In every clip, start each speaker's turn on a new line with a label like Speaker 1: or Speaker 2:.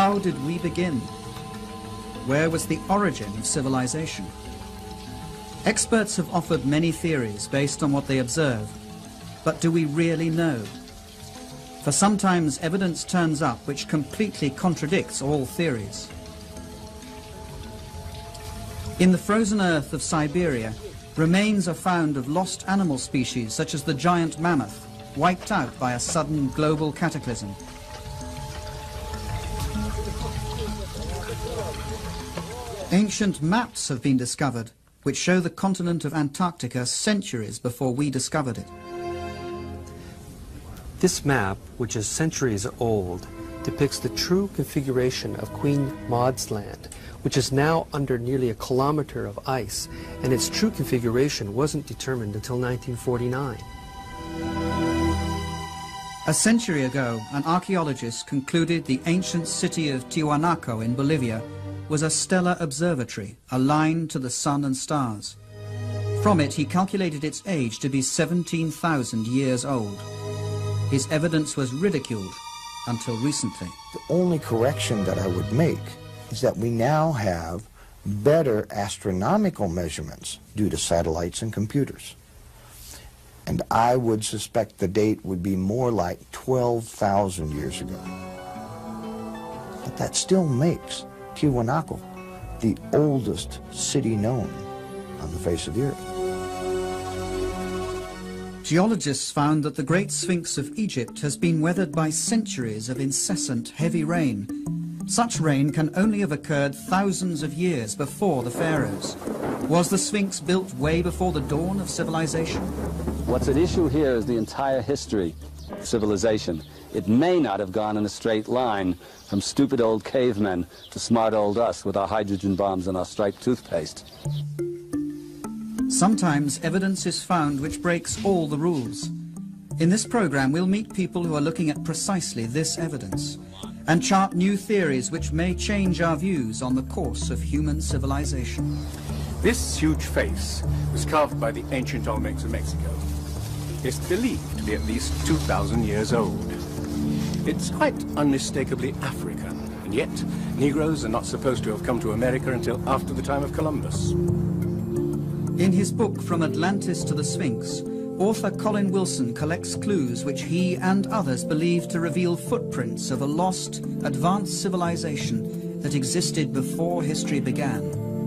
Speaker 1: How did we begin? Where was the origin of civilization? Experts have offered many theories based on what they observe, but do we really know? For sometimes evidence turns up which completely contradicts all theories. In the frozen earth of Siberia, remains are found of lost animal species such as the giant mammoth, wiped out by a sudden global cataclysm. Ancient maps have been discovered which show the continent of Antarctica centuries before we discovered it.
Speaker 2: This map, which is centuries old, depicts the true configuration of Queen Maud's Land, which is now under nearly a kilometer of ice, and its true configuration wasn't determined until 1949.
Speaker 1: A century ago, an archaeologist concluded the ancient city of Tiwanaku in Bolivia was a stellar observatory aligned to the sun and stars. From it, he calculated its age to be 17,000 years old. His evidence was ridiculed until recently.
Speaker 3: The only correction that I would make is that we now have better astronomical measurements due to satellites and computers. And I would suspect the date would be more like 12,000 years ago. But that still makes Tiwanaku the oldest city known on the face of the earth.
Speaker 1: Geologists found that the Great Sphinx of Egypt has been weathered by centuries of incessant heavy rain. Such rain can only have occurred thousands of years before the pharaohs. Was the Sphinx built way before the dawn of civilization?
Speaker 4: What's at issue here is the entire history of civilization. It may not have gone in a straight line from stupid old cavemen to smart old us with our hydrogen bombs and our striped toothpaste.
Speaker 1: Sometimes evidence is found which breaks all the rules. In this program, we'll meet people who are looking at precisely this evidence and chart new theories which may change our views on the course of human civilization.
Speaker 5: This huge face was carved by the ancient Olmecs of Mexico. It's believed to be at least 2,000 years old. It's quite unmistakably African, and yet Negroes are not supposed to have come to America until after the time of Columbus.
Speaker 1: In his book From Atlantis to the Sphinx, author Colin Wilson collects clues which he and others believe to reveal footprints of a lost, advanced civilization that existed before history began.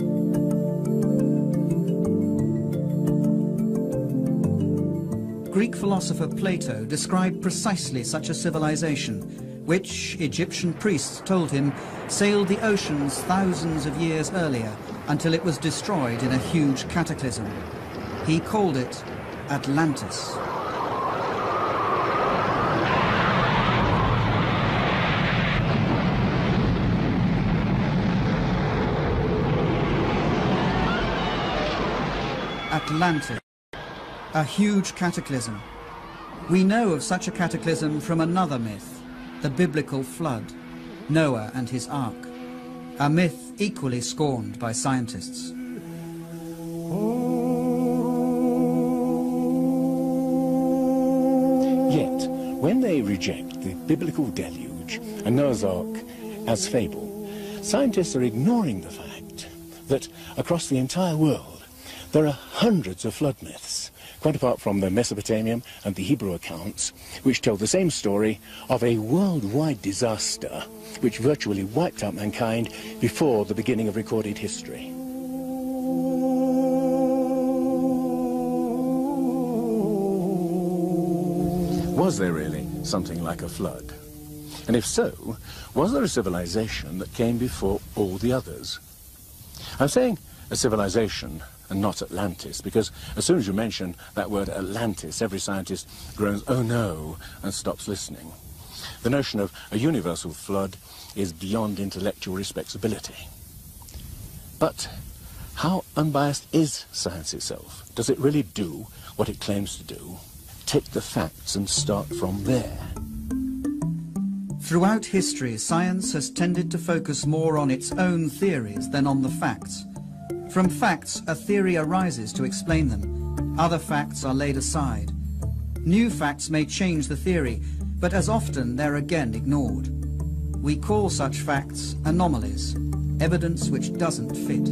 Speaker 1: Greek philosopher Plato described precisely such a civilization, which, Egyptian priests told him, sailed the oceans thousands of years earlier until it was destroyed in a huge cataclysm. He called it Atlantis. Atlantis, a huge cataclysm. We know of such a cataclysm from another myth, the biblical flood, Noah and his ark, a myth equally scorned by scientists.
Speaker 5: Yet, when they reject the biblical deluge and Noah's Ark as fable, scientists are ignoring the fact that across the entire world there are hundreds of flood myths, quite apart from the Mesopotamian and the Hebrew accounts, which tell the same story of a worldwide disaster which virtually wiped out mankind before the beginning of recorded history. Was there really something like a flood? And if so, was there a civilization that came before all the others? I'm saying a civilization and not Atlantis, because as soon as you mention that word Atlantis, every scientist groans, "Oh no," and stops listening. The notion of a universal flood is beyond intellectual respectability. But how unbiased is science itself? Does it really do what it claims to do? Take the facts and start from there.
Speaker 1: Throughout history, science has tended to focus more on its own theories than on the facts. From facts, a theory arises to explain them. Other facts are laid aside. New facts may change the theory, but as often they're again ignored. We call such facts anomalies, evidence which doesn't fit.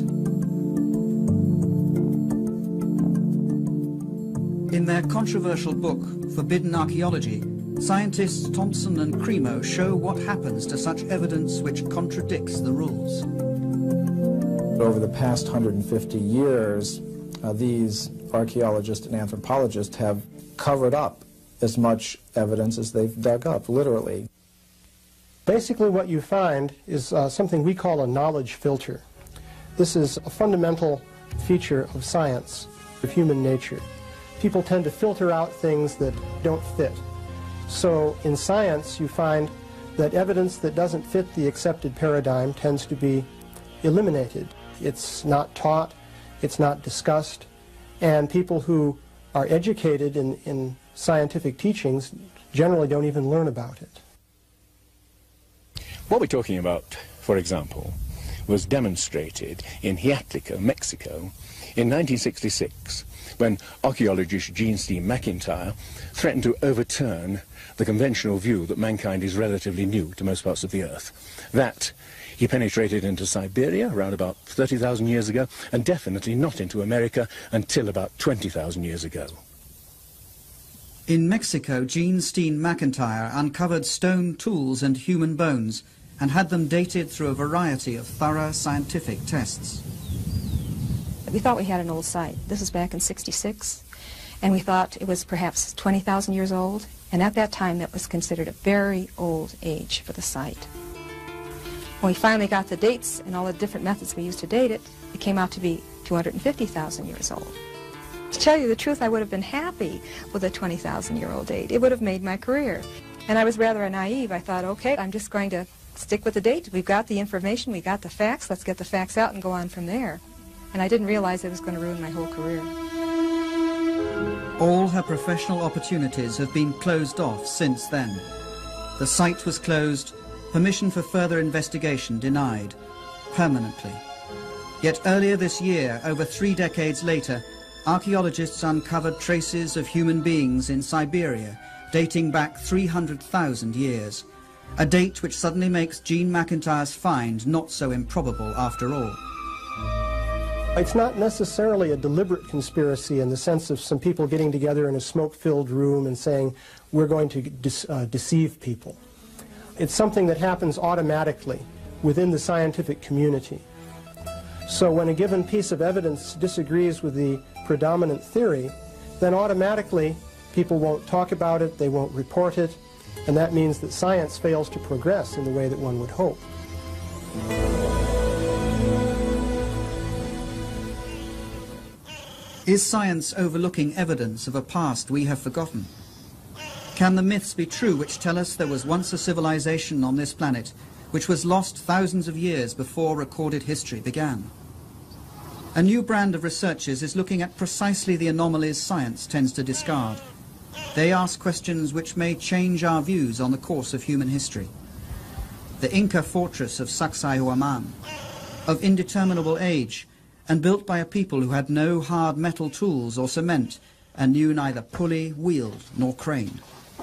Speaker 1: In their controversial book, Forbidden Archaeology, scientists Thompson and Cremo show what happens to such evidence which contradicts the rules.
Speaker 6: Over the past 150 years, these archaeologists and anthropologists have covered up as much evidence as they've dug up, literally.
Speaker 7: Basically what you find is something we call a knowledge filter. This is a fundamental feature of science, of human nature. People tend to filter out things that don't fit. So in science you find that evidence that doesn't fit the accepted paradigm tends to be eliminated. It's not taught, it's not discussed, and people who are educated in scientific teachings generally don't even learn about it.
Speaker 5: What we're talking about, for example, was demonstrated in Hiatlico, Mexico, in 1966, when archaeologist Gene Steen McIntyre threatened to overturn the conventional view that mankind is relatively new to most parts of the Earth. That he penetrated into Siberia around about 30,000 years ago, and definitely not into America until about 20,000 years ago.
Speaker 1: In Mexico, Gene Steen McIntyre uncovered stone tools and human bones and had them dated through a variety of thorough scientific tests.
Speaker 8: We thought we had an old site. This was back in '66, and we thought it was perhaps 20,000 years old, and at that time that was considered a very old age for the site. When we finally got the dates and all the different methods we used to date it, it came out to be 250,000 years old. To tell you the truth, I would have been happy with a 20,000-year-old date. It would have made my career. And I was rather naive. I thought, okay, I'm just going to stick with the date. We've got the information, we got the facts, let's get the facts out and go on from there. And I didn't realize it was going to ruin my whole career.
Speaker 1: All her professional opportunities have been closed off since then. The site was closed, permission for further investigation denied, permanently. Yet earlier this year, over 3 decades later, archaeologists uncovered traces of human beings in Siberia dating back 300,000 years, a date which suddenly makes Gene McIntyre's find not so improbable after all.
Speaker 7: It's not necessarily a deliberate conspiracy in the sense of some people getting together in a smoke-filled room and saying, we're going to deceive people. It's something that happens automatically within the scientific community. So when a given piece of evidence disagrees with the predominant theory, then automatically people won't talk about it, they won't report it, and that means that science fails to progress in the way that one would hope.
Speaker 1: Is science overlooking evidence of a past we have forgotten? Can the myths be true which tell us there was once a civilization on this planet which was lost thousands of years before recorded history began? A new brand of researchers is looking at precisely the anomalies science tends to discard. They ask questions which may change our views on the course of human history. The Inca fortress of Sacsayhuaman, of indeterminable age, and built by a people who had no hard metal tools or cement and knew neither pulley, wheel, nor crane.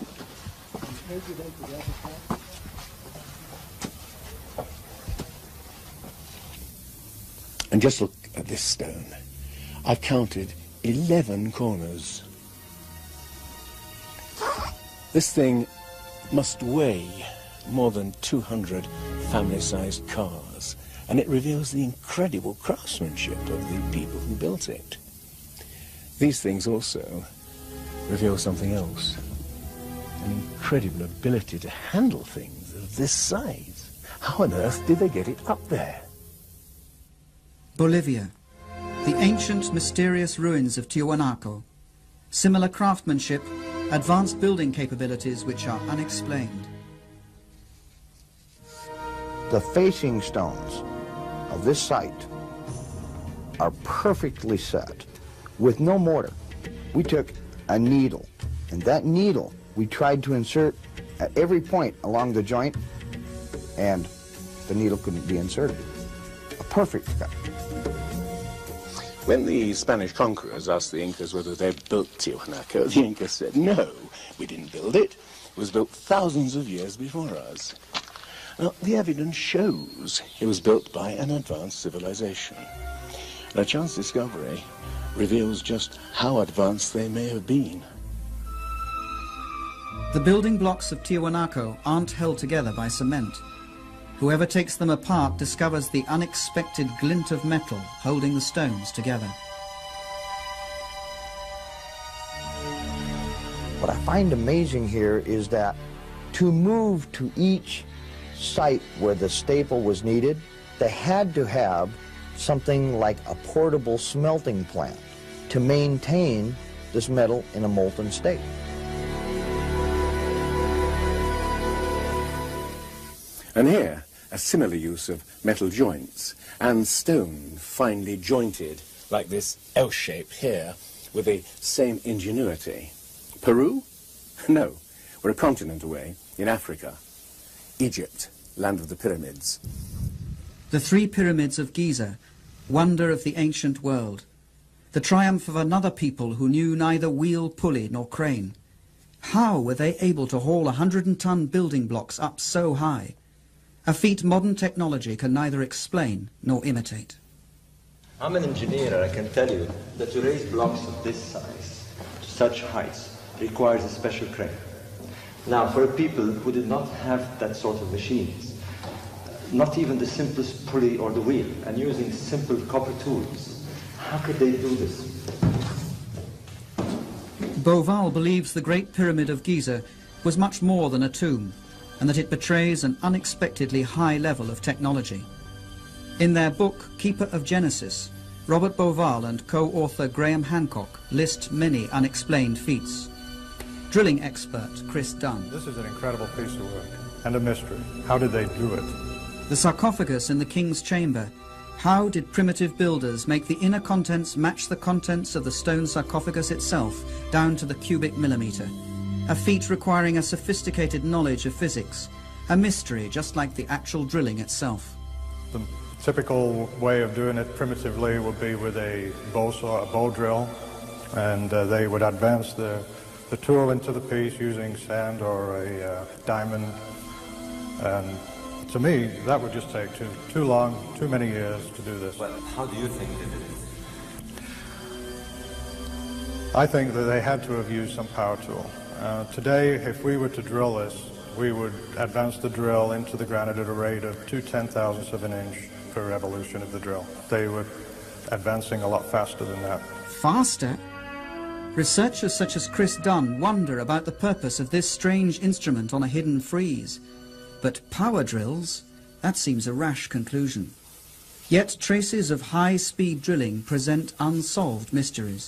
Speaker 5: And just look at this stone. I've counted 11 corners. This thing must weigh more than 200 family-sized cars, and it reveals the incredible craftsmanship of the people who built it. These things also reveal something else, an incredible ability to handle things of this size. How on earth did they get it up there?
Speaker 1: Bolivia, the ancient mysterious ruins of Tiwanaku, similar craftsmanship, advanced building capabilities which are unexplained.
Speaker 3: The facing stones of this site are perfectly set with no mortar. We took a needle, and that needle we tried to insert at every point along the joint, and the needle couldn't be inserted. A perfect cut.
Speaker 5: When the Spanish conquerors asked the Incas whether they built Tiwanaku, the Incas said, no, we didn't build it. It was built thousands of years before us. Now, the evidence shows it was built by an advanced civilization. A chance discovery reveals just how advanced they may have been.
Speaker 1: The building blocks of Tiwanaku aren't held together by cement. Whoever takes them apart discovers the unexpected glint of metal holding the stones together.
Speaker 3: What I find amazing here is that to move to each site where the staple was needed, they had to have something like a portable smelting plant to maintain this metal in a molten state.
Speaker 5: And here, a similar use of metal joints and stone finely jointed, like this L shape here, with the same ingenuity. Peru? No, we're a continent away, in Africa. Egypt, land of the pyramids.
Speaker 1: The three pyramids of Giza, wonder of the ancient world. The triumph of another people who knew neither wheel, pulley, nor crane. How were they able to haul 100-ton building blocks up so high? A feat modern technology can neither explain nor imitate.
Speaker 9: I'm an engineer, and I can tell you that to raise blocks of this size to such heights requires a special crane. Now, for people who did not have that sort of machines, not even the simplest pulley or the wheel, and using simple copper tools, how could they do this?
Speaker 1: Beauval believes the Great Pyramid of Giza was much more than a tomb, and that it betrays an unexpectedly high level of technology. In their book, Keeper of Genesis, Robert Beauval and co-author Graham Hancock list many unexplained feats. Drilling expert Chris Dunn.
Speaker 10: This is an incredible piece of work, and a mystery. How did they do it?
Speaker 1: The sarcophagus in the King's Chamber. How did primitive builders make the inner contents match the contents of the stone sarcophagus itself, down to the cubic millimetre? A feat requiring a sophisticated knowledge of physics, a mystery just like the actual drilling itself.
Speaker 10: The typical way of doing it primitively would be with a bow saw, a bow drill, and they would advance the tool into the piece using sand or a diamond, and to me that would just take too long, too many years to do this.
Speaker 9: Well, how do you think they did it?
Speaker 10: I think that they had to have used some power tool. Today, if we were to drill this, we would advance the drill into the granite at a rate of 2/10,000ths of an inch per revolution of the drill. They were advancing a lot faster than that.
Speaker 1: Faster? Researchers such as Chris Dunn wonder about the purpose of this strange instrument on a hidden frieze. But power drills? That seems a rash conclusion. Yet traces of high-speed drilling present unsolved mysteries.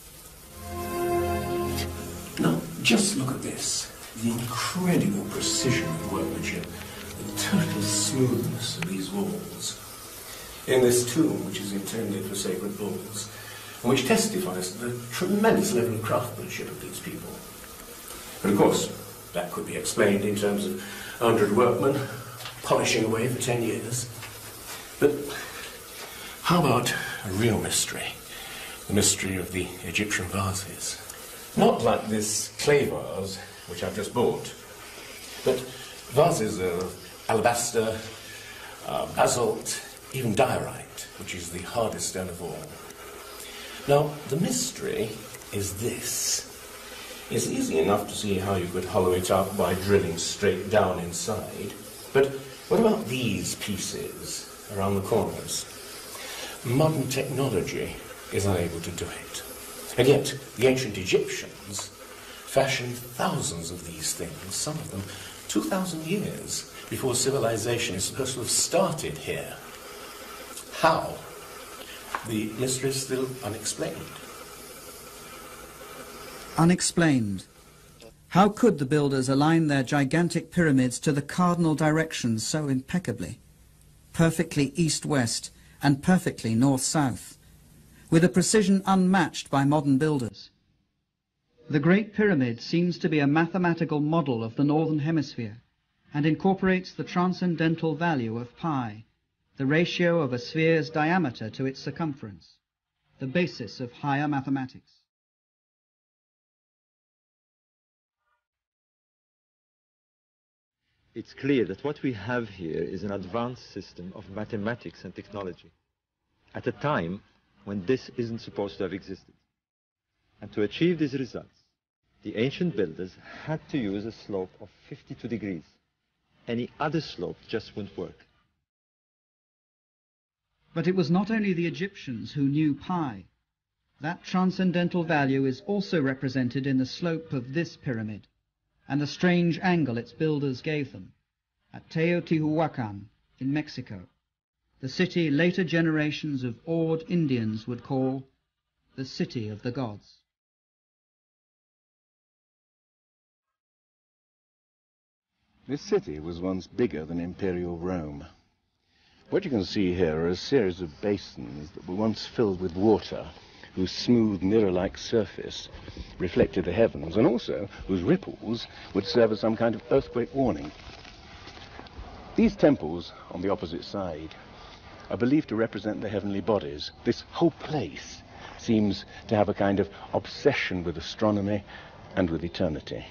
Speaker 11: Now, just look at this. The incredible precision of workmanship, the total smoothness of these walls. In this tomb, which is intended for sacred bulls, and which testifies to the tremendous level of craftsmanship of these people. But of course, that could be explained in terms of 100 workmen polishing away for 10 years. But how about a real mystery? The mystery of the Egyptian vases. Not like this clay vase, which I've just bought, but vases of alabaster, basalt, even diorite, which is the hardest stone of all. Now, the mystery is this. It's easy enough to see how you could hollow it up by drilling straight down inside, but what about these pieces around the corners? Modern technology is unable to do it. And yet, the ancient Egyptians fashioned thousands of these things, some of them 2,000 years before civilization is supposed to have started here. How? The mystery is still unexplained.
Speaker 1: Unexplained. How could the builders align their gigantic pyramids to the cardinal directions so impeccably? Perfectly east-west and perfectly north-south, with a precision unmatched by modern builders. The Great Pyramid seems to be a mathematical model of the Northern Hemisphere and incorporates the transcendental value of pi, the ratio of a sphere's diameter to its circumference, the basis of higher mathematics.
Speaker 9: it's clear that what we have here is an advanced system of mathematics and technology at a time when this isn't supposed to have existed. And to achieve these results, the ancient builders had to use a slope of 52 degrees. Any other slope just wouldn't work.
Speaker 1: But it was not only the Egyptians who knew pi. That transcendental value is also represented in the slope of this pyramid and the strange angle its builders gave them at Teotihuacan in Mexico, the city later generations of awed Indians would call the City of the Gods.
Speaker 5: This city was once bigger than Imperial Rome. What you can see here are a series of basins that were once filled with water, whose smooth mirror-like surface reflected the heavens, and also whose ripples would serve as some kind of earthquake warning. These temples on the opposite side are believed to represent the heavenly bodies. This whole place seems to have a kind of obsession with astronomy and with eternity.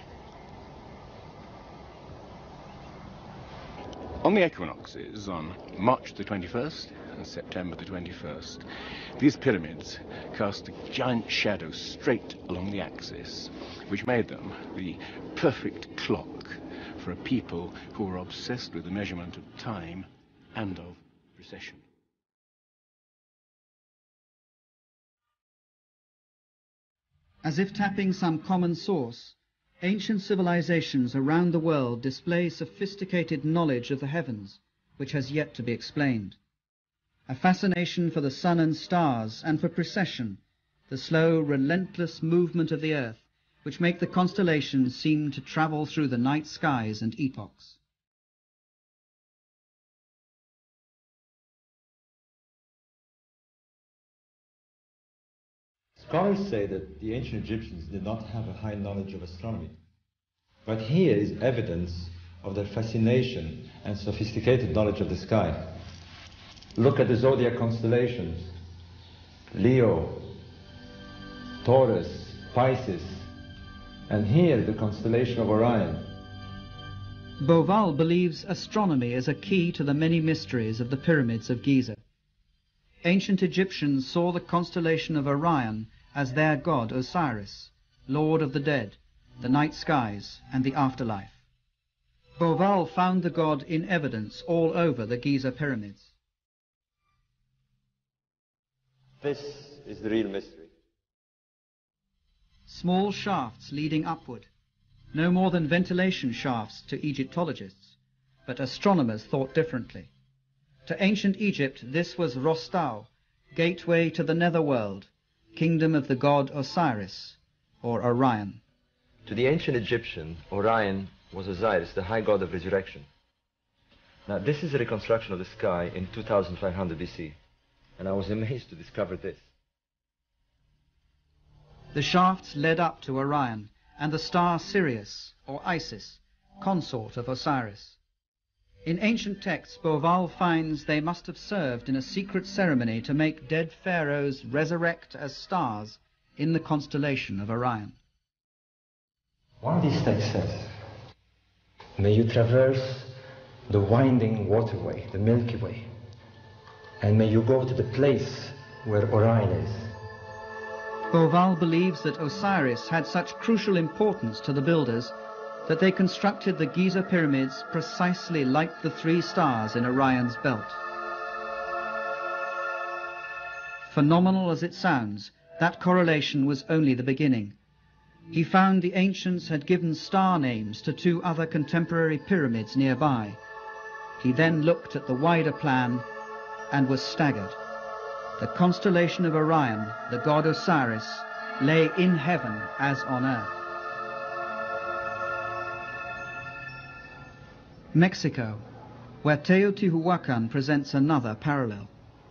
Speaker 5: On the equinoxes, on March the 21st and September the 21st, these pyramids cast a giant shadow straight along the axis, which made them the perfect clock for a people who were obsessed with the measurement of time and of precession.
Speaker 1: As if tapping some common source, ancient civilizations around the world display sophisticated knowledge of the heavens, which has yet to be explained. A fascination for the sun and stars and for precession, the slow, relentless movement of the earth, which make the constellations seem to travel through the night skies and epochs.
Speaker 9: Scholars say that the ancient Egyptians did not have a high knowledge of astronomy. But here is evidence of their fascination and sophisticated knowledge of the sky. Look at the zodiac constellations: Leo, Taurus, Pisces, and here the constellation of Orion.
Speaker 1: Bauval believes astronomy is a key to the many mysteries of the pyramids of Giza. Ancient Egyptians saw the constellation of Orion as their god Osiris, lord of the dead, the night skies, and the afterlife. Bauval found the god in evidence all over the Giza pyramids.
Speaker 9: This is the real mystery.
Speaker 1: Small shafts leading upward, no more than ventilation shafts to Egyptologists, but astronomers thought differently. To ancient Egypt, this was Rostau, gateway to the netherworld, kingdom of the god Osiris, or Orion.
Speaker 9: To the ancient Egyptian, Orion was Osiris, the high god of resurrection. Now, this is a reconstruction of the sky in 2500 BC, and I was amazed to discover this.
Speaker 1: The shafts led up to Orion and the star Sirius, or Isis, consort of Osiris. In ancient texts, Bauval finds they must have served in a secret ceremony to make dead pharaohs resurrect as stars in the constellation of Orion.
Speaker 12: One of these texts says, "May you traverse the winding waterway, the Milky Way, and may you go to the place where Orion is."
Speaker 1: Bauval believes that Osiris had such crucial importance to the builders that they constructed the Giza pyramids precisely like the three stars in Orion's belt. Phenomenal as it sounds, that correlation was only the beginning. He found the ancients had given star names to two other contemporary pyramids nearby. He then looked at the wider plan and was staggered. The constellation of Orion, the god Osiris, lay in heaven as on earth. Mexico, where Teotihuacan presents another parallel.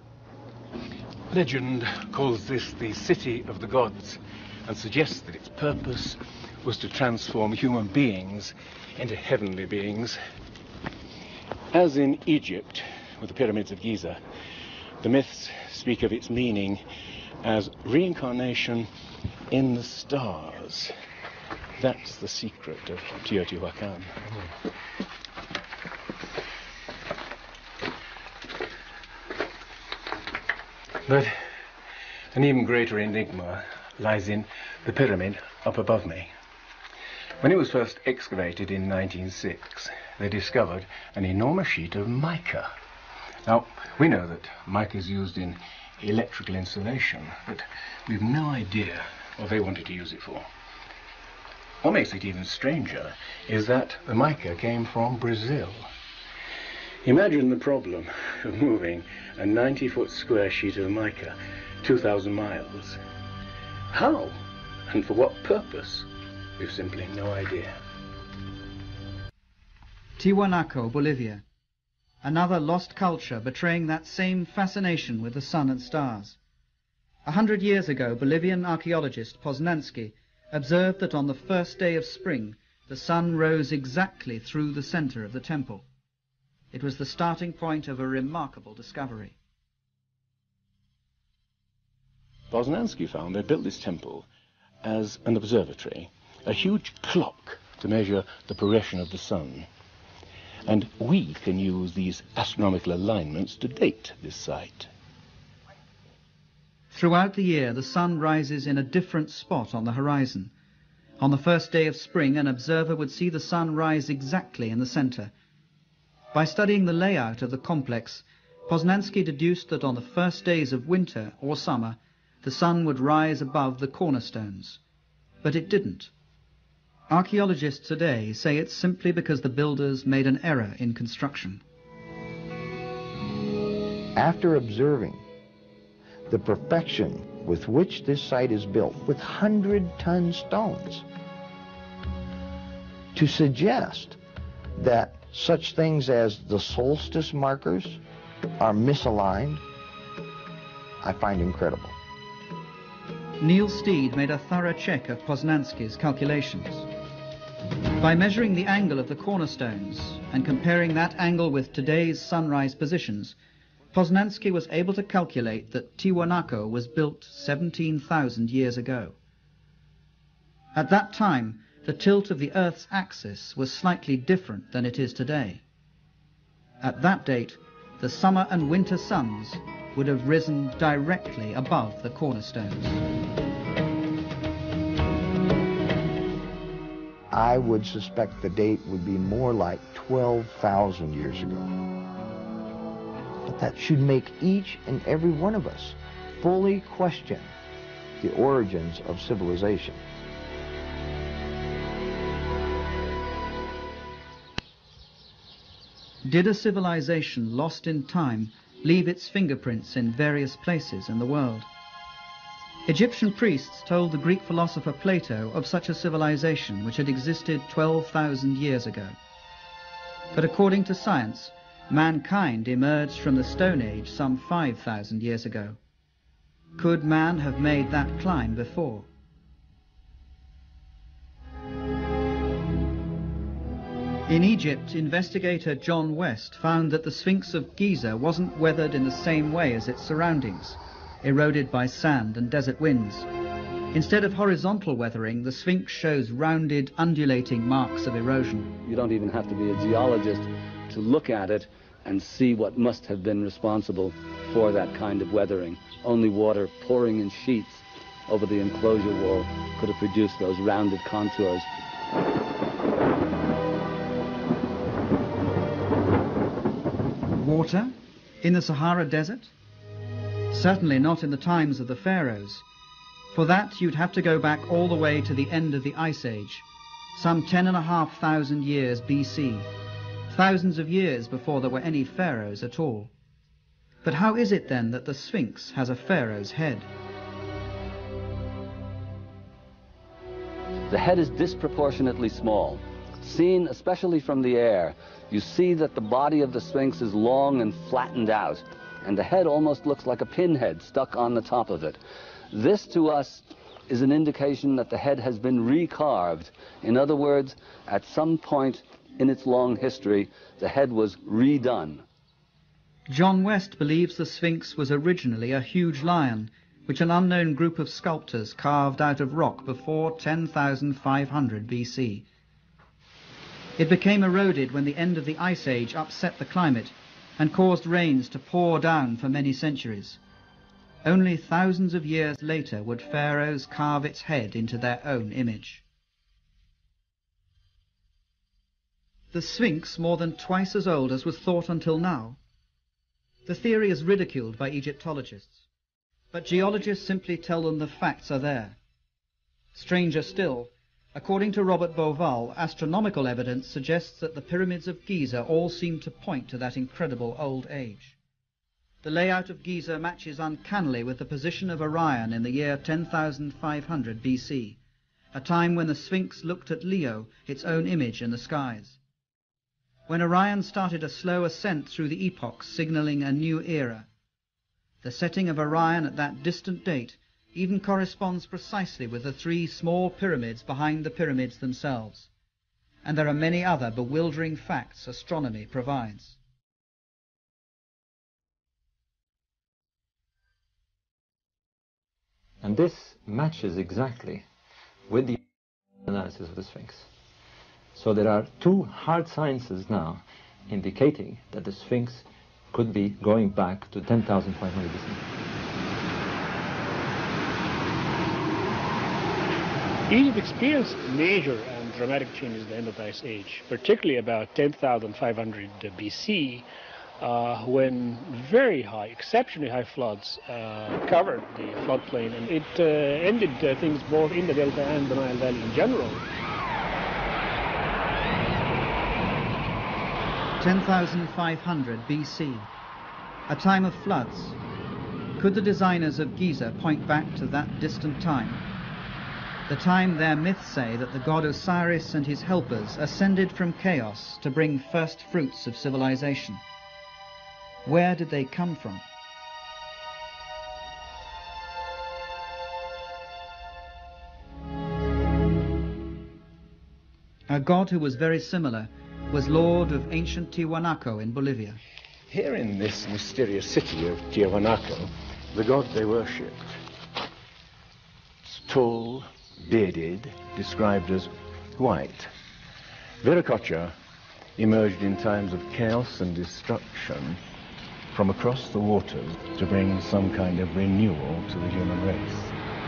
Speaker 5: Legend calls this the City of the Gods and suggests that its purpose was to transform human beings into heavenly beings. As in Egypt, with the pyramids of Giza, the myths speak of its meaning as reincarnation in the stars. That's the secret of Teotihuacan. But an even greater enigma lies in the pyramid up above me. When it was first excavated in 1906, they discovered an enormous sheet of mica. Now, we know that mica is used in electrical insulation, but we've no idea what they wanted to use it for. What makes it even stranger is that the mica came from Brazil. Imagine the problem of moving a 90-foot square sheet of mica 2,000 miles. How and for what purpose? We've simply no idea.
Speaker 1: Tiwanaku, Bolivia. Another lost culture betraying that same fascination with the sun and stars. 100 years ago, Bolivian archaeologist Poznański observed that on the first day of spring, the sun rose exactly through the center of the temple. It was the starting point of a remarkable discovery.
Speaker 5: Poznański found they built this temple as an observatory, a huge clock to measure the progression of the sun. And we can use these astronomical alignments to date this site.
Speaker 1: Throughout the year, the sun rises in a different spot on the horizon. On the first day of spring, an observer would see the sun rise exactly in the center. By studying the layout of the complex, Poznański deduced that on the first days of winter or summer, the sun would rise above the cornerstones. But it didn't. Archaeologists today say it's simply because the builders made an error in construction.
Speaker 3: After observing the perfection with which this site is built, with 100-ton stones, to suggest that such things as the solstice markers are misaligned, I find incredible.
Speaker 1: Neil Steed made a thorough check of Poznański's calculations. By measuring the angle of the cornerstones and comparing that angle with today's sunrise positions, Poznański was able to calculate that Tiwanaku was built 17,000 years ago. At that time, the tilt of the Earth's axis was slightly different than it is today. At that date, the summer and winter suns would have risen directly above the cornerstones.
Speaker 3: I would suspect the date would be more like 12,000 years ago. But that should make each and every one of us fully question the origins of civilization.
Speaker 1: Did a civilization lost in time leave its fingerprints in various places in the world? Egyptian priests told the Greek philosopher Plato of such a civilization which had existed 12,000 years ago. But according to science, mankind emerged from the Stone Age some 5,000 years ago. Could man have made that climb before? In Egypt, investigator John West found that the Sphinx of Giza wasn't weathered in the same way as its surroundings, eroded by sand and desert winds. Instead of horizontal weathering, the Sphinx shows rounded, undulating marks of erosion.
Speaker 4: You don't even have to be a geologist to look at it and see what must have been responsible for that kind of weathering. Only water pouring in sheets over the enclosure wall could have produced those rounded contours.
Speaker 1: Water? In the Sahara Desert? Certainly not in the times of the pharaohs. For that, you'd have to go back all the way to the end of the Ice Age, some 10,500 years BC, thousands of years before there were any pharaohs at all. But how is it then that the Sphinx has a pharaoh's head?
Speaker 4: The head is disproportionately small. Seen especially from the air, you see that the body of the Sphinx is long and flattened out, and the head almost looks like a pinhead stuck on the top of it. This, to us, is an indication that the head has been recarved. In other words, at some point in its long history, the head was redone.
Speaker 1: John West believes the Sphinx was originally a huge lion, which an unknown group of sculptors carved out of rock before 10,500 BC. It became eroded when the end of the Ice Age upset the climate and caused rains to pour down for many centuries. Only thousands of years later would pharaohs carve its head into their own image. The Sphinx more than twice as old as was thought until now. The theory is ridiculed by Egyptologists, but geologists simply tell them the facts are there. Stranger still, according to Robert Bauval, astronomical evidence suggests that the pyramids of Giza all seem to point to that incredible old age. The layout of Giza matches uncannily with the position of Orion in the year 10,500 BC, a time when the Sphinx looked at Leo, its own image in the skies. When Orion started a slow ascent through the epochs, signaling a new era. The setting of Orion at that distant date even corresponds precisely with the three small pyramids behind the pyramids themselves. And there are many other bewildering facts astronomy provides.
Speaker 12: And this matches exactly with the analysis of the Sphinx. So there are two hard sciences now indicating that the Sphinx could be going back to 10,500 BC.
Speaker 13: Egypt experienced major and dramatic changes at the end of the Ice Age, particularly about 10,500 BC, when very high, exceptionally high floods covered the floodplain, and it ended things both in the Delta and the Nile Valley in general.
Speaker 1: 10,500 BC, a time of floods. Could the designers of Giza point back to that distant time? The time their myths say that the god Osiris and his helpers ascended from chaos to bring first fruits of civilization. Where did they come from? A god who was very similar was lord of ancient Tiwanaku in Bolivia.
Speaker 11: Here in this mysterious city of Tiwanaku, the god they worshipped is tall, bearded, described as white. Viracocha emerged in times of chaos and destruction from across the waters to bring some kind of renewal to the human race.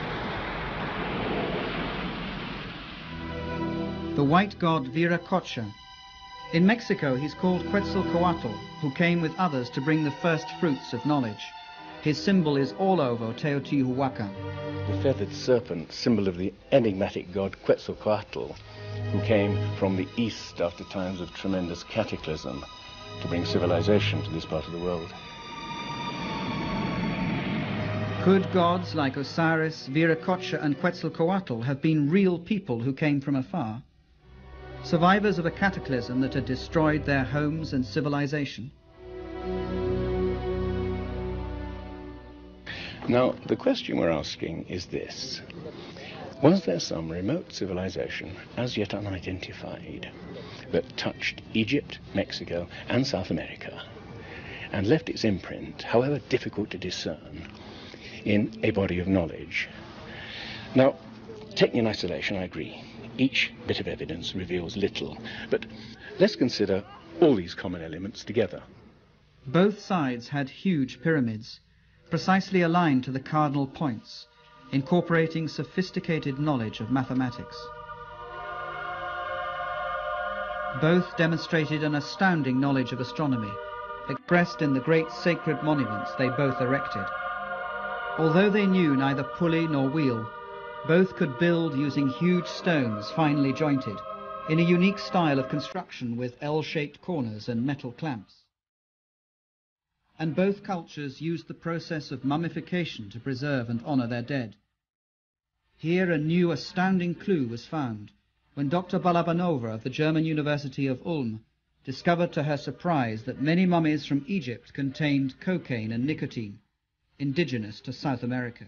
Speaker 1: The white god Viracocha. In Mexico, he's called Quetzalcoatl, who came with others to bring the first fruits of knowledge. His symbol is all over Teotihuacan.
Speaker 11: The feathered serpent, symbol of the enigmatic god Quetzalcoatl, who came from the east after times of tremendous cataclysm to bring civilization to this part of the world.
Speaker 1: Could gods like Osiris, Viracocha and Quetzalcoatl have been real people who came from afar? Survivors of a cataclysm that had destroyed their homes and civilization?
Speaker 11: Now, the question we're asking is this. Was there some remote civilization, as yet unidentified, that touched Egypt, Mexico, and South America, and left its imprint, however difficult to discern, in a body of knowledge? Now, taken in isolation, I agree. Each bit of evidence reveals little, but let's consider all these common elements together.
Speaker 1: Both sides had huge pyramids, precisely aligned to the cardinal points, incorporating sophisticated knowledge of mathematics. Both demonstrated an astounding knowledge of astronomy, expressed in the great sacred monuments they both erected. Although they knew neither pulley nor wheel, both could build using huge stones finely jointed, in a unique style of construction with L-shaped corners and metal clamps. And both cultures used the process of mummification to preserve and honor their dead. Here a new astounding clue was found when Dr. Balabanova of the German University of Ulm discovered to her surprise that many mummies from Egypt contained cocaine and nicotine, indigenous to South America.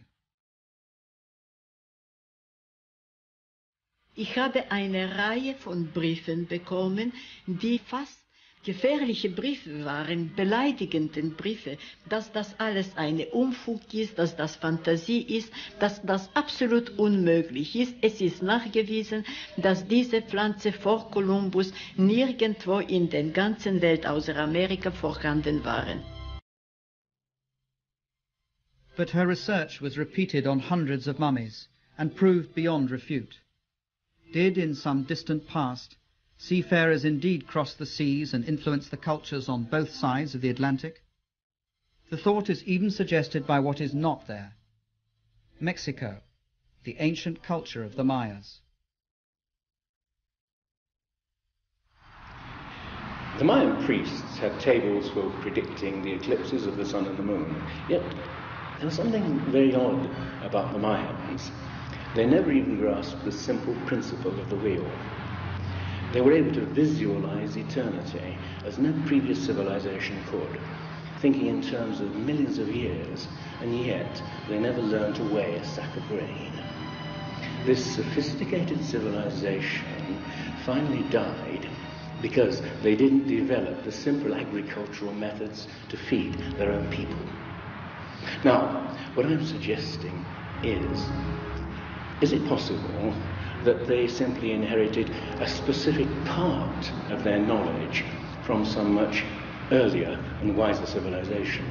Speaker 14: Ich habe eine Reihe von Briefen bekommen, die fast gefährliche Briefe waren, beleidigende Briefe, dass das alles eine Unfug ist, dass das Fantasie ist, dass das absolut unmöglich ist. Es ist nachgewiesen, dass diese Pflanze vor Kolumbus nirgendwo in der ganzen Welt außer Amerika vorhanden waren.
Speaker 1: But her research was repeated on hundreds of mummies and proved beyond refute. Did, in some distant past, seafarers indeed cross the seas and influence the cultures on both sides of the Atlantic? The thought is even suggested by what is not there: Mexico, the ancient culture of the Mayas.
Speaker 11: The Mayan priests had tables for predicting the eclipses of the sun and the moon. Yet there was something very odd about the Mayans. They never even grasped the simple principle of the wheel. They were able to visualize eternity as no previous civilization could, thinking in terms of millions of years, and yet they never learned to weigh a sack of grain. This sophisticated civilization finally died because they didn't develop the simple agricultural methods to feed their own people. Now, what I'm suggesting is it possible that they simply inherited a specific part of their knowledge from some much earlier and wiser civilization?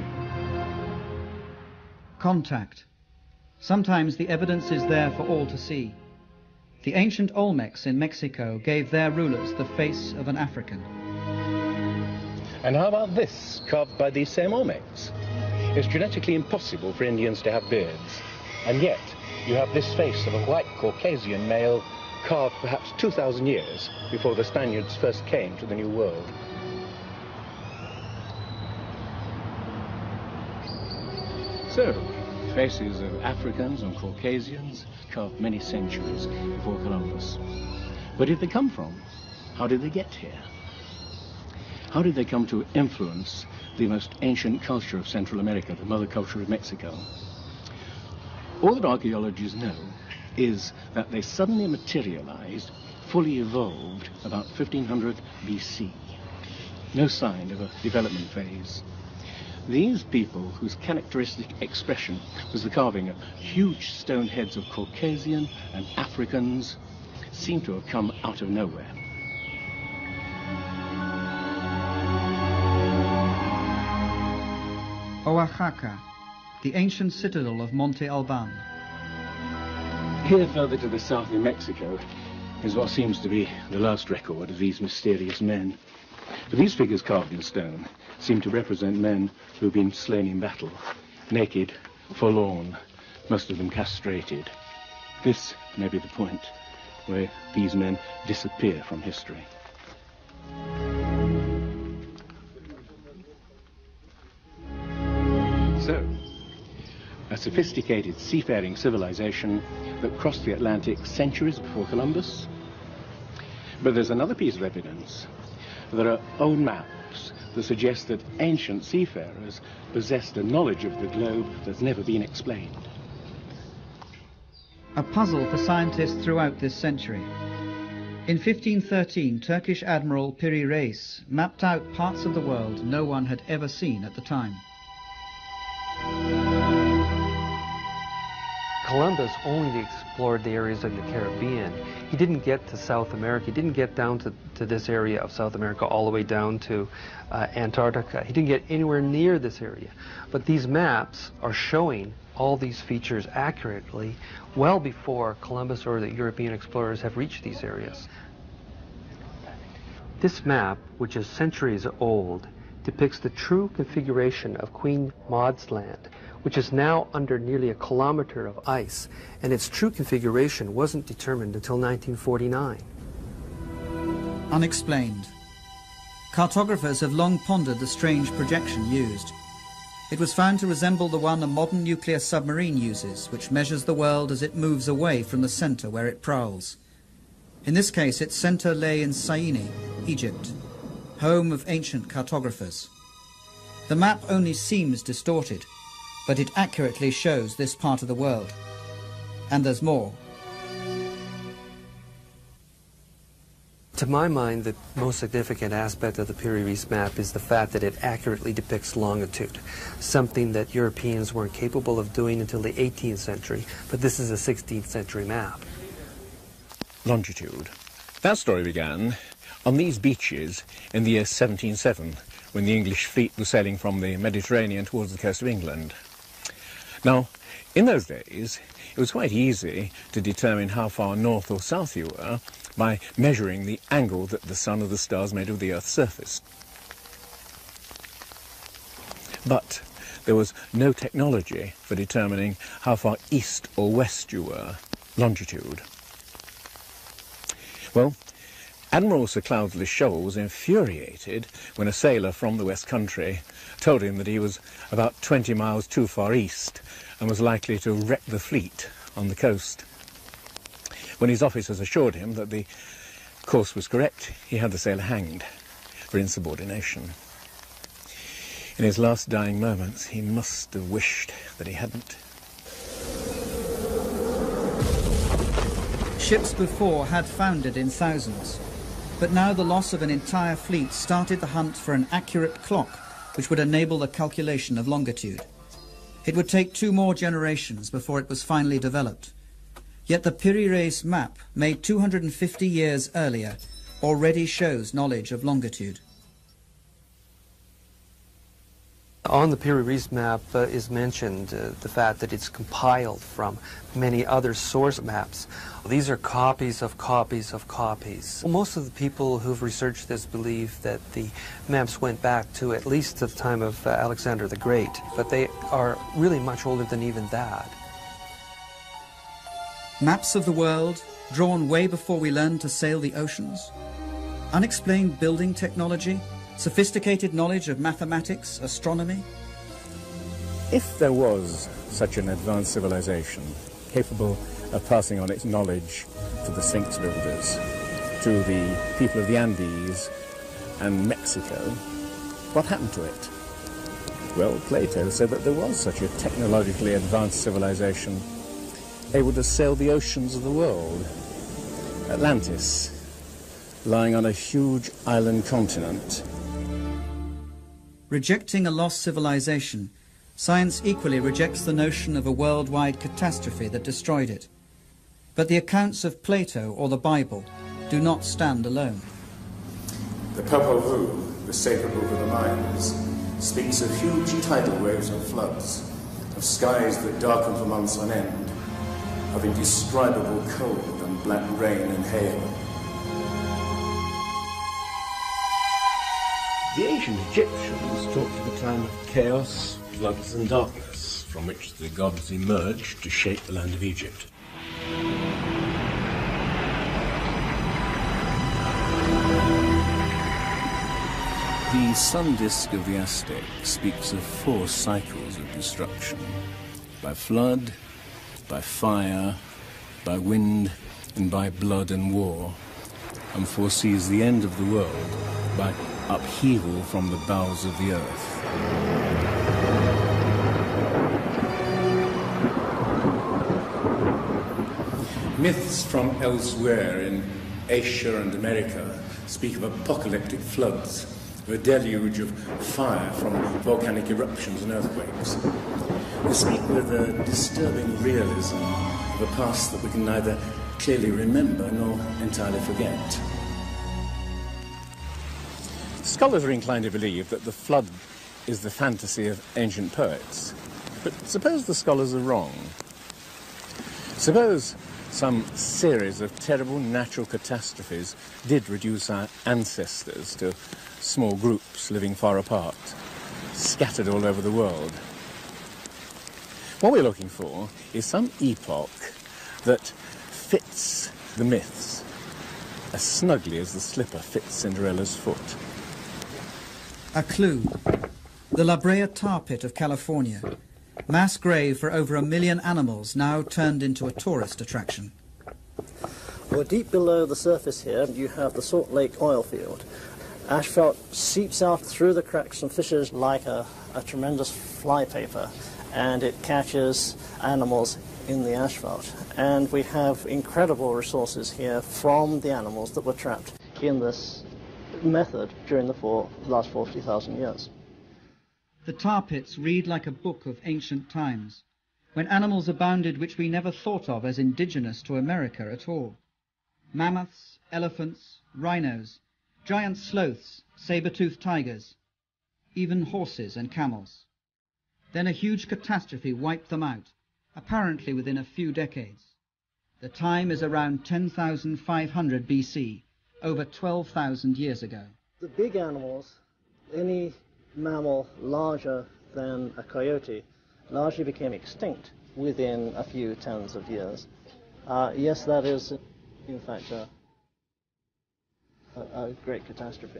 Speaker 1: Contact. Sometimes the evidence is there for all to see. The ancient Olmecs in Mexico gave their rulers the face of an African.
Speaker 11: And how about this, carved by these same Olmecs? It's genetically impossible for Indians to have beards, and yet you have this face of a white Caucasian male carved perhaps 2,000 years before the Spaniards first came to the New World. So, faces of Africans and Caucasians carved many centuries before Columbus. Where did they come from? How did they get here? How did they come to influence the most ancient culture of Central America, the mother culture of Mexico? All that archaeologists know is that they suddenly materialized, fully evolved about 1500 BC. No sign of a development phase. These people, whose characteristic expression was the carving of huge stone heads of Caucasian and Africans, seem to have come out of nowhere.
Speaker 1: Oaxaca, the ancient citadel of Monte Alban.
Speaker 11: Here, further to the south in Mexico, is what seems to be the last record of these mysterious men. But these figures carved in stone seem to represent men who've been slain in battle, naked, forlorn, most of them castrated. This may be the point where these men disappear from history. So, a sophisticated seafaring civilization that crossed the Atlantic centuries before Columbus. But there's another piece of evidence. There are old maps that suggest that ancient seafarers possessed a knowledge of the globe that's never been explained.
Speaker 1: A puzzle for scientists throughout this century. In 1513, Turkish Admiral Piri Reis mapped out parts of the world no one had ever seen at the time.
Speaker 2: Columbus only explored the areas of the Caribbean. He didn't get to South America. He didn't get down to this area of South America all the way down to Antarctica. He didn't get anywhere near this area. But these maps are showing all these features accurately well before Columbus or the European explorers have reached these areas. This map, which is centuries old, depicts the true configuration of Queen Maud's Land, which is now under nearly a kilometer of ice, and its true configuration wasn't determined until 1949.
Speaker 1: Unexplained. Cartographers have long pondered the strange projection used. It was found to resemble the one a modern nuclear submarine uses, which measures the world as it moves away from the center where it prowls. In this case, its center lay in Syene, Egypt, home of ancient cartographers. The map only seems distorted, but it accurately shows this part of the world. And there's more.
Speaker 2: To my mind, the most significant aspect of the Piri Reis map is the fact that it accurately depicts longitude, something that Europeans weren't capable of doing until the 18th century, but this is a 16th century map.
Speaker 5: Longitude. That story began on these beaches in the year 1707, when the English fleet was sailing from the Mediterranean towards the coast of England. Now, in those days, it was quite easy to determine how far north or south you were by measuring the angle that the sun or the stars made of the Earth's surface. But there was no technology for determining how far east or west you were, longitude. Well, Admiral Sir Cloudesley Shovel was infuriated when a sailor from the West Country told him that he was about 20 miles too far east and was likely to wreck the fleet on the coast. When his officers assured him that the course was correct, he had the sailor hanged for insubordination. In his last dying moments, he must have wished that he hadn't.
Speaker 1: Ships before had foundered in thousands, but now the loss of an entire fleet started the hunt for an accurate clock which would enable the calculation of longitude. It would take 2 more generations before it was finally developed. Yet the Piri Reis map, made 250 years earlier, already shows knowledge of longitude.
Speaker 2: On the Piri Reis map is mentioned the fact that it's compiled from many other source maps. These are copies of copies of copies. Well, most of the people who've researched this believe that the maps went back to at least the time of Alexander the Great, but they are really much older than even that.
Speaker 1: Maps of the world, drawn way before we learned to sail the oceans. Unexplained building technology, sophisticated knowledge of mathematics, astronomy.
Speaker 5: If there was such an advanced civilization capable of passing on its knowledge to the Sphinx builders, to the people of the Andes and Mexico, what happened to it? Well, Plato said that there was such a technologically advanced civilization able to sail the oceans of the world. Atlantis, lying on a huge island continent.
Speaker 1: Rejecting a lost civilization, science equally rejects the notion of a worldwide catastrophe that destroyed it. But the accounts of Plato or the Bible do not stand alone.
Speaker 11: The Popol Vuh, the sacred book of the Mayans, speaks of huge tidal waves and floods, of skies that darken for months on end, of indescribable cold and black rain and hail. The ancient Egyptians talked of a time of chaos, floods and darkness, from which the gods emerged to shape the land of Egypt. The sun disk of the Aztec speaks of 4 cycles of destruction: by flood, by fire, by wind, and by blood and war, and foresees the end of the world by upheaval from the bowels of the earth. Myths from elsewhere in Asia and America speak of apocalyptic floods, a deluge of fire from volcanic eruptions and earthquakes. They speak with a disturbing realism of a past that we can neither clearly remember nor entirely forget. Scholars are inclined to believe that the flood is the fantasy of ancient poets. But suppose the scholars are wrong. Suppose some series of terrible natural catastrophes did reduce our ancestors to small groups living far apart, scattered all over the world. What we're looking for is some epoch that fits the myths as snugly as the slipper fits Cinderella's foot.
Speaker 1: A clue. The La Brea tar pit of California. Mass grave for over 1 million animals now turned into a tourist attraction.
Speaker 15: Well, deep below the surface here, you have the Salt Lake oil field. Asphalt seeps out through the cracks and fissures like a tremendous flypaper, and it catches animals in the asphalt. And we have incredible resources here from the animals that were trapped in this method during the last 40,000 years.
Speaker 1: The tar pits read like a book of ancient times, when animals abounded which we never thought of as indigenous to America at all. Mammoths, elephants, rhinos, giant sloths, saber-toothed tigers, even horses and camels. Then a huge catastrophe wiped them out, apparently within a few decades. The time is around 10,500 BC, over 12,000 years ago.
Speaker 15: The big animals, any mammal larger than a coyote, largely became extinct within a few tens of years. Yes, that is, in fact, a great catastrophe.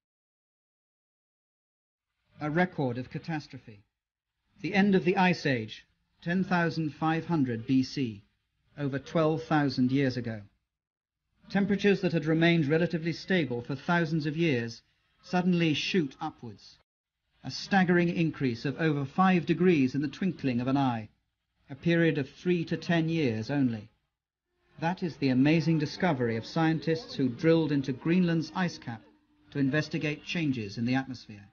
Speaker 1: A record of catastrophe. The end of the Ice Age, 10,500 BC, over 12,000 years ago. Temperatures that had remained relatively stable for thousands of years suddenly shoot upwards. A staggering increase of over 5 degrees in the twinkling of an eye, a period of 3 to 10 years only. That is the amazing discovery of scientists who drilled into Greenland's ice cap to investigate changes in the atmosphere.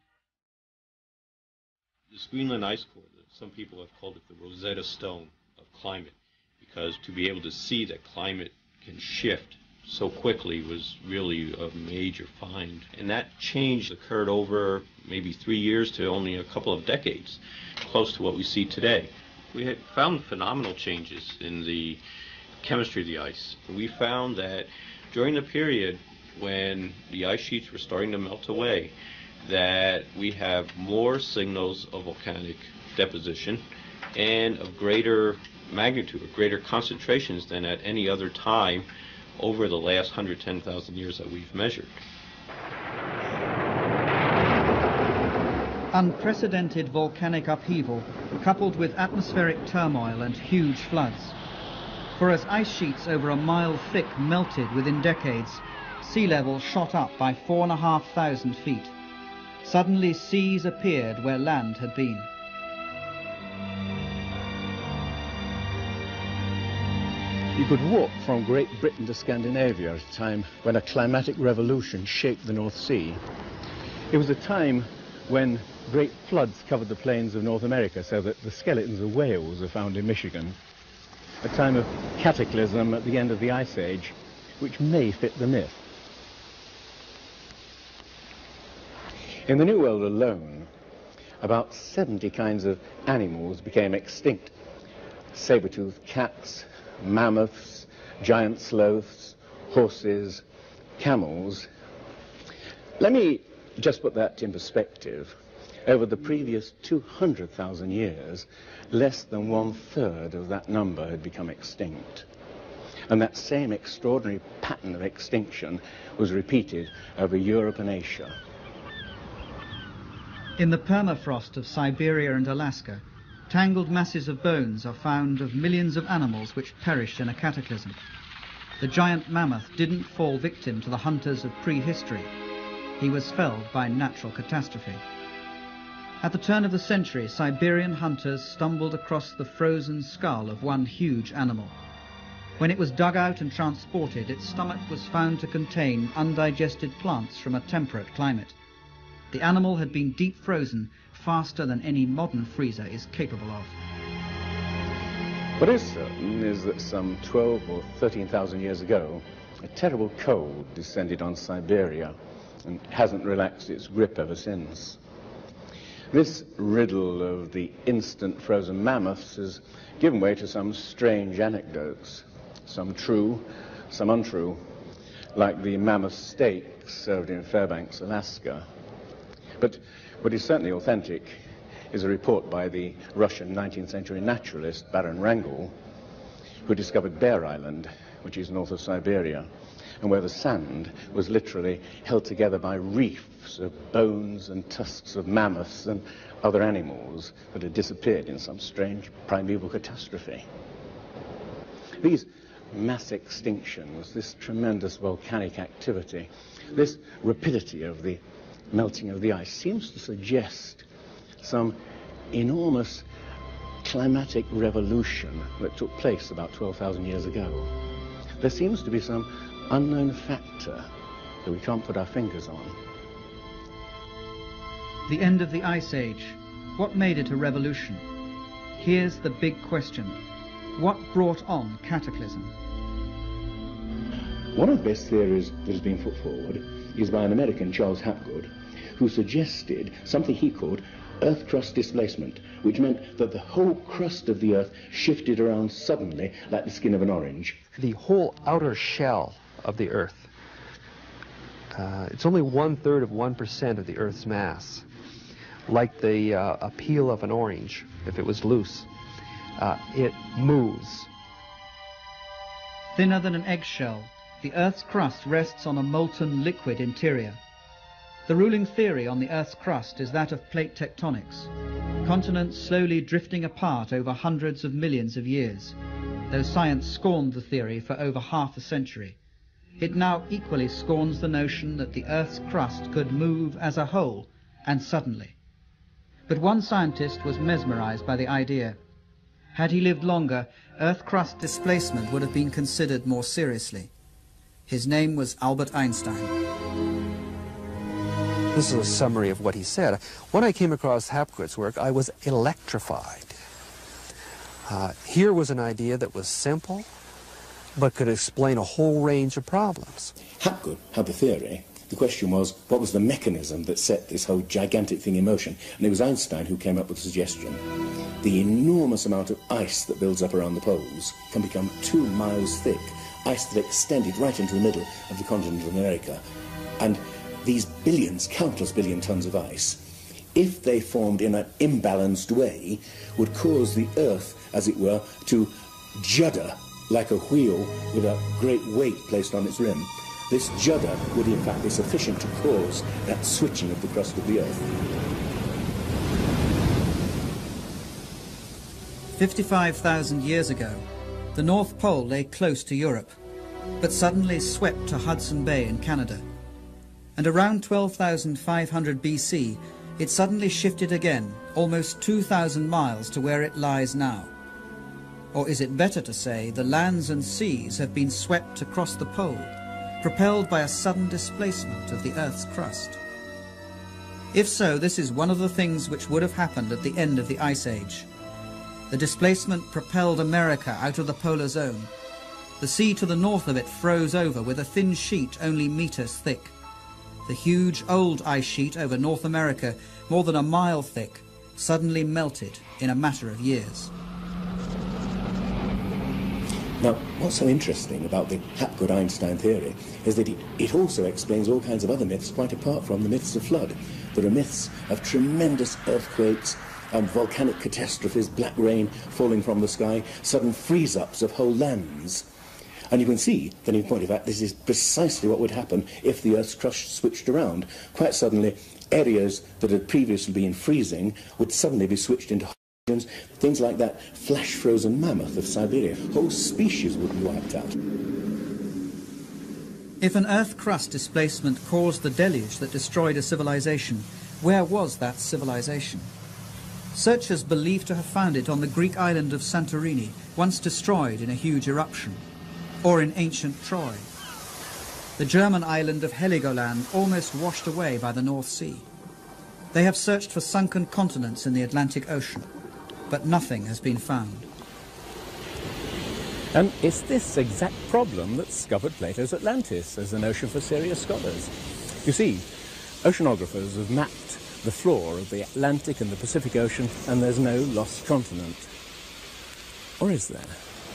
Speaker 16: This Greenland ice core, some people have called it the Rosetta Stone of climate, because to be able to see that climate can shift so quickly was really a major find. And that change occurred over maybe 3 years to only a couple of decades, close to what we see today. We had found phenomenal changes in the chemistry of the ice. We found that during the period when the ice sheets were starting to melt away, that we have more signals of volcanic deposition and of greater magnitude, of greater concentrations than at any other time over the last 110,000 years that we've measured.
Speaker 1: Unprecedented volcanic upheaval coupled with atmospheric turmoil and huge floods. For as ice sheets over a mile thick melted within decades, sea level shot up by 4,500 feet. Suddenly seas appeared where land had been.
Speaker 11: You could walk from Great Britain to Scandinavia at a time when a climatic revolution shaped the North Sea. It was a time when great floods covered the plains of North America, so that the skeletons of whales are found in Michigan. A time of cataclysm at the end of the Ice Age, which may fit the myth. In the New World alone, about 70 kinds of animals became extinct. Saber-toothed cats, mammoths, giant sloths, horses, camels. Let me just put that in perspective. Over the previous 200,000 years, less than 1/3 of that number had become extinct. And that same extraordinary pattern of extinction was repeated over Europe and Asia.
Speaker 1: In the permafrost of Siberia and Alaska, tangled masses of bones are found of millions of animals which perished in a cataclysm. The giant mammoth didn't fall victim to the hunters of prehistory. He was felled by natural catastrophe. At the turn of the century, Siberian hunters stumbled across the frozen skull of one huge animal. When it was dug out and transported, its stomach was found to contain undigested plants from a temperate climate. The animal had been deep frozen faster than any modern freezer is capable of.
Speaker 11: What is certain is that some 12 or 13,000 years ago, a terrible cold descended on Siberia and hasn't relaxed its grip ever since. This riddle of the instant frozen mammoths has given way to some strange anecdotes, some true, some untrue, like the mammoth steak served in Fairbanks, Alaska. But what is certainly authentic is a report by the Russian 19th century naturalist Baron Wrangel, who discovered Bear Island, which is north of Siberia, and where the sand was literally held together by reefs of bones and tusks of mammoths and other animals that had disappeared in some strange primeval catastrophe. These mass extinctions, this tremendous volcanic activity, this rapidity of the melting of the ice seems to suggest some enormous climatic revolution that took place about 12,000 years ago. There seems to be some unknown factor that we can't put our fingers on.
Speaker 1: The end of the Ice Age. What made it a revolution? Here's the big question. What brought on cataclysm?
Speaker 11: One of the best theories that has been put forward is by an American, Charles Hapgood, who suggested something he called
Speaker 17: earth crust displacement, which meant that the whole crust of the Earth shifted around suddenly like the skin of an orange.
Speaker 2: The whole outer shell of the Earth, it's only 1/3 of 1% of the Earth's mass. Like the a peel of an orange, if it was loose, it moves.
Speaker 1: Thinner than an eggshell, the Earth's crust rests on a molten liquid interior. The ruling theory on the Earth's crust is that of plate tectonics, continents slowly drifting apart over hundreds of millions of years. Though science scorned the theory for over half a century, it now equally scorns the notion that the Earth's crust could move as a whole and suddenly. But one scientist was mesmerized by the idea. Had he lived longer, Earth crust displacement would have been considered more seriously. His name was Albert Einstein.
Speaker 2: This is a summary of what he said. When I came across Hapgood's work, I was electrified. Here was an idea that was simple, but could explain a whole range of problems.
Speaker 17: Hapgood had the theory. The question was, what was the mechanism that set this whole gigantic thing in motion? And it was Einstein who came up with the suggestion. The enormous amount of ice that builds up around the poles can become 2 miles thick, ice that extended right into the middle of the continent of America. And these billions, countless billion tons of ice, if they formed in an imbalanced way, would cause the Earth, as it were, to judder like a wheel with a great weight placed on its rim. This judder would in fact be sufficient to cause that switching of the crust of the Earth.
Speaker 1: 55,000 years ago, the North Pole lay close to Europe, but suddenly swept to Hudson Bay in Canada. And around 12,500 BC, it suddenly shifted again, almost 2,000 miles to where it lies now. Or is it better to say the lands and seas have been swept across the pole, propelled by a sudden displacement of the Earth's crust? If so, this is one of the things which would have happened at the end of the Ice Age. The displacement propelled America out of the polar zone. The sea to the north of it froze over with a thin sheet only meters thick. The huge old ice sheet over North America, more than a mile thick, suddenly melted in a matter of years.
Speaker 17: Now, what's so interesting about the Hapgood-Einstein theory is that it also explains all kinds of other myths quite apart from the myths of flood. There are myths of tremendous earthquakes, volcanic catastrophes, black rain falling from the sky, sudden freeze-ups of whole lands. And you can see that in point of fact this is precisely what would happen if the Earth's crust switched around. Quite suddenly, areas that had previously been freezing would suddenly be switched into regions. Things like that flash-frozen mammoth of Siberia. Whole species would be wiped out.
Speaker 1: If an Earth crust displacement caused the deluge that destroyed a civilization, where was that civilization? Searchers believe to have found it on the Greek island of Santorini, once destroyed in a huge eruption, or in ancient Troy. The German island of Heligoland, almost washed away by the North Sea. They have searched for sunken continents in the Atlantic Ocean, but nothing has been found.
Speaker 5: And it's this exact problem that scuppered Plato's Atlantis as an ocean for serious scholars. You see, oceanographers have mapped the floor of the Atlantic and the Pacific Ocean, and there's no lost continent. Or is there?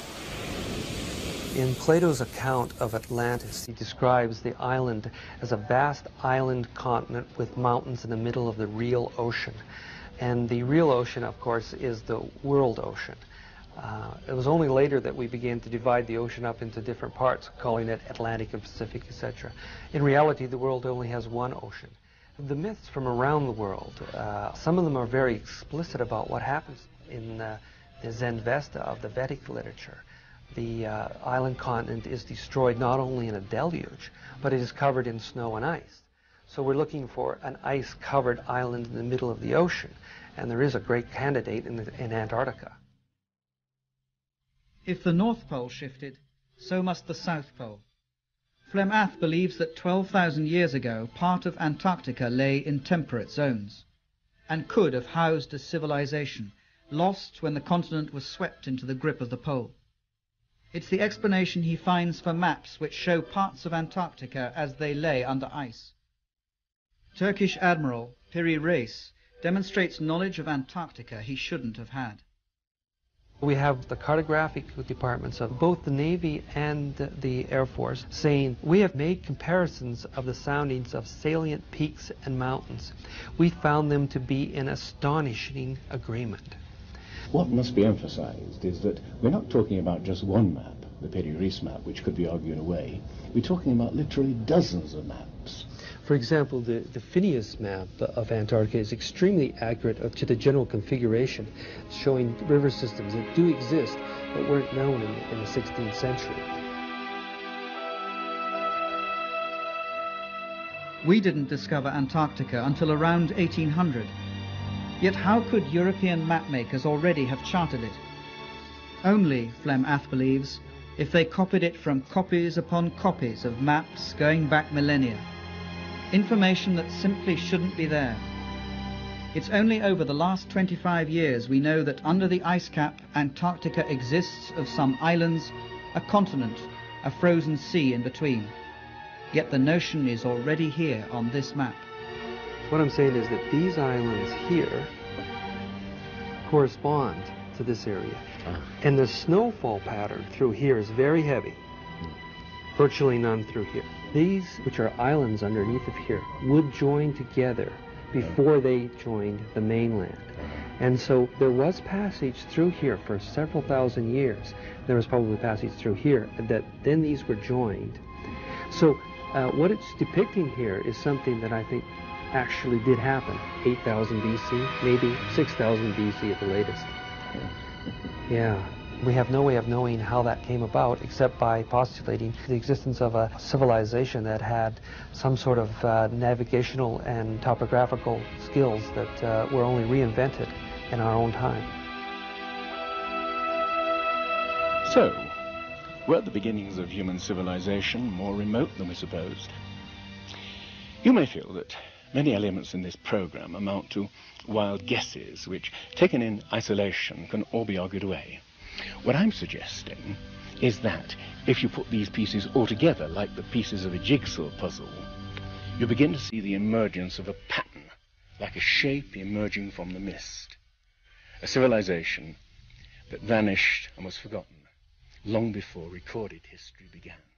Speaker 2: In Plato's account of Atlantis, he describes the island as a vast island continent with mountains in the middle of the real ocean. And the real ocean, of course, is the world ocean. It was only later that we began to divide the ocean up into different parts, calling it Atlantic and Pacific, etc. In reality, the world only has one ocean. The myths from around the world, some of them are very explicit about what happens in the Zenvesta of the Vedic literature. The island continent is destroyed not only in a deluge, but it is covered in snow and ice. So we're looking for an ice-covered island in the middle of the ocean, and there is a great candidate in Antarctica.
Speaker 1: If the North Pole shifted, so must the South Pole. Flem-Ath believes that 12,000 years ago, part of Antarctica lay in temperate zones, and could have housed a civilization, lost when the continent was swept into the grip of the pole. It's the explanation he finds for maps which show parts of Antarctica as they lay under ice. Turkish Admiral Piri Reis demonstrates knowledge of Antarctica he shouldn't have had.
Speaker 2: We have the cartographic departments of both the Navy and the Air Force saying, we have made comparisons of the soundings of salient peaks and mountains. We found them to be in astonishing agreement.
Speaker 17: What must be emphasized is that we're not talking about just one map, the Piri-Reis map, which could be argued away. We're talking about literally dozens of maps.
Speaker 2: For example, the Phineas map of Antarctica is extremely accurate to the general configuration, showing river systems that do exist but weren't known in the 16th century.
Speaker 1: We didn't discover Antarctica until around 1800. Yet how could European mapmakers already have charted it? Only, Flem Ath believes, if they copied it from copies upon copies of maps going back millennia. Information that simply shouldn't be there. It's only over the last 25 years we know that under the ice cap, Antarctica exists of some islands, a continent, a frozen sea in between. Yet the notion is already here on this map.
Speaker 2: What I'm saying is that these islands here correspond to this area. And the snowfall pattern through here is very heavy. Virtually none through here. These, which are islands underneath of here, would join together before they joined the mainland. And so there was passage through here for several thousand years. There was probably passage through here that then these were joined. So what it's depicting here is something that I think actually did happen. 8,000 BC, maybe 6,000 BC at the latest. Yeah. We have no way of knowing how that came about except by postulating the existence of a civilization that had some sort of navigational and topographical skills that were only reinvented in our own time.
Speaker 5: So, were the beginnings of human civilization more remote than we supposed? You may feel that many elements in this program amount to wild guesses which, taken in isolation, can all be argued away. What I'm suggesting is that if you put these pieces all together like the pieces of a jigsaw puzzle, you begin to see the emergence of a pattern, like a shape emerging from the mist. A civilization that vanished and was forgotten long before recorded history began.